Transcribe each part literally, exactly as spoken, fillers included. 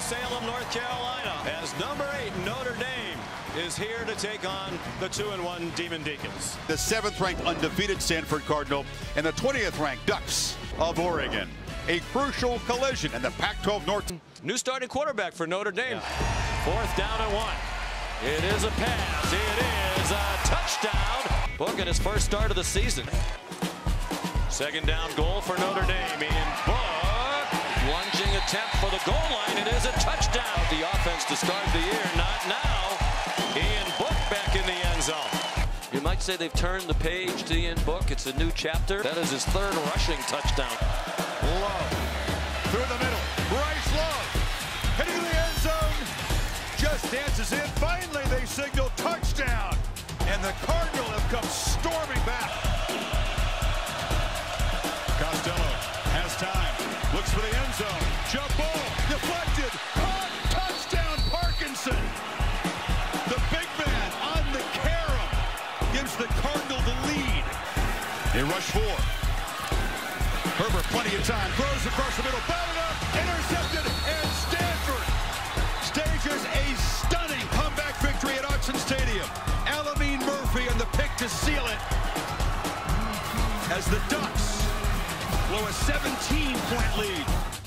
Salem, North Carolina, as number eight Notre Dame is here to take on the two and one Demon Deacons. The seventh ranked undefeated Stanford Cardinal and the twentieth ranked Ducks of Oregon. A crucial collision in the Pac twelve North. New starting quarterback for Notre Dame. Yeah. Fourth down and one. It is a pass. It is a touchdown. Book in his first start of the season. Second down goal for Notre Dame. Ian Book, lunging attempt for the goal line. It is a touchdown. The offense to start the year, not now. Ian Book back in the end zone. You might say they've turned the page to Ian Book. It's a new chapter. That is his third rushing touchdown. Love through the middle. Bryce Love heading to the end zone. Just dances in. Finally, they signal touchdown. And the Cardinal have come storming back. Costello has time. Looks for the end zone. Jump ball. Deflected. Caught. Touchdown, Parkinson. The big man on the carom gives the Cardinal the lead. They rush four. Herbert, plenty of time. Throws across the middle. Batted up. Intercepted. And Stanford stages a stunning comeback victory at Autzen Stadium. Alameen Murphy and the pick to seal it. As the Ducks blow a seventeen point lead.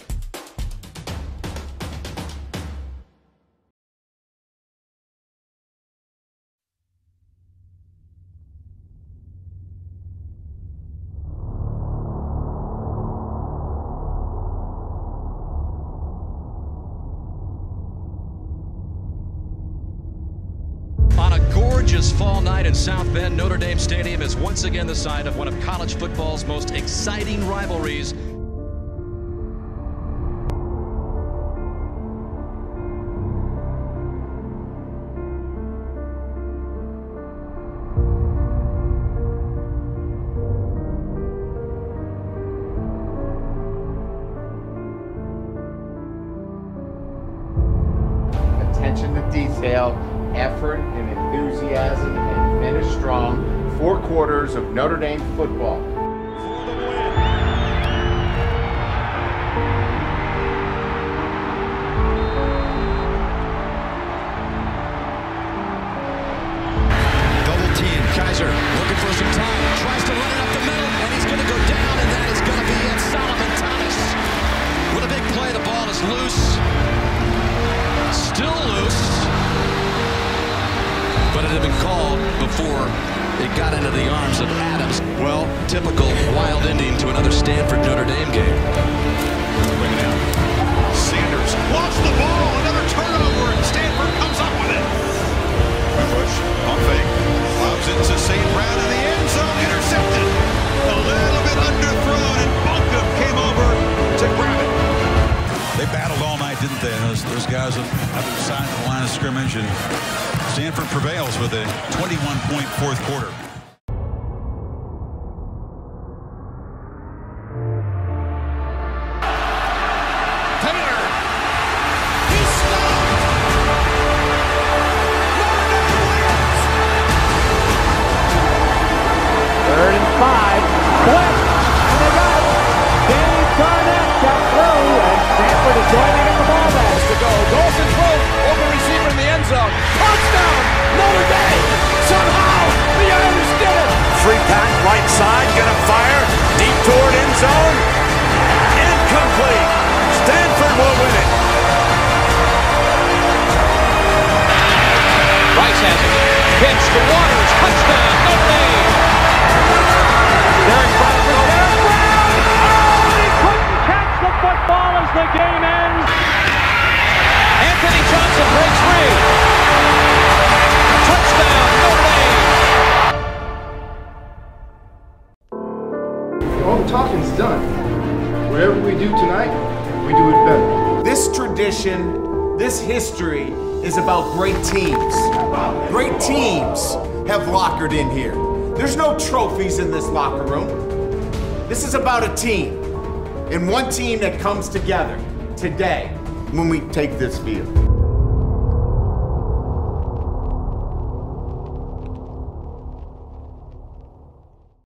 On a gorgeous fall night in South Bend, Notre Dame Stadium is once again the site of one of college football's most exciting rivalries. Attention to detail, effort and enthusiasm, and finish strong. Four quarters of Notre Dame football. For the win. Double team. Kaiser looking for some time. Tries to run it up the middle, and he's going to go down, and that is going to be it. Solomon Thomas with a big play. The ball is loose. Still loose. But it had been called before it got into the arms of Adams. Well, typical wild ending to another Stanford Notre Dame game. Bring it out. Sanders lost the ball. Another turnover, and Stanford comes up with it. Push on fake. Lobs it to Saint Brown in the end zone. Intercepted. A little bit underthrown, and Bunkum came over to grab it. They battled all night, didn't they? Those, those guys on other side of the line of scrimmage, and Stanford prevails with a twenty-one point fourth quarter. Taylor. He's stopped. Third and five. Blitz. And they got it. Dave Garnett got through, and Stanford is going to get the ball back. To go. Golson throw. Open receiver in the end zone. Touchdown. Notre Dame. Somehow the Irish did it. Free pass, right side, gonna fire. Deep toward end zone. Incomplete. Stanford will win it. Rice has it. Pitch to Waters. Touchdown. Notre Dame. Derek Brown. Derek Brown. Oh, he couldn't catch the football as the game ends. Anthony Johnson breaks free. Touchdown. Notre Dame. All the talking's done. Whatever we do tonight, we do it better. This tradition, this history is about great teams. Great teams have lockered in here. There's no trophies in this locker room. This is about a team, and one team that comes together today when we take this field.